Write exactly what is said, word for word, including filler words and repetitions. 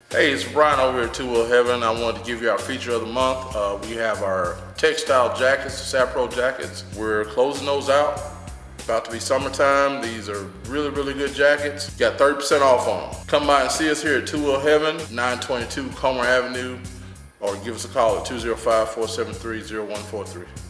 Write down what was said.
Hey, it's Brian over here at Two Wheel Heaven. I wanted to give you our feature of the month. Uh, we have our textile jackets, the Sapro jackets. We're closing those out. About to be summertime. These are really, really good jackets. You got thirty percent off on them. Come by and see us here at Two Wheel Heaven, nine twenty-two Comer Avenue, or give us a call at two zero five, four seven three, zero one four three.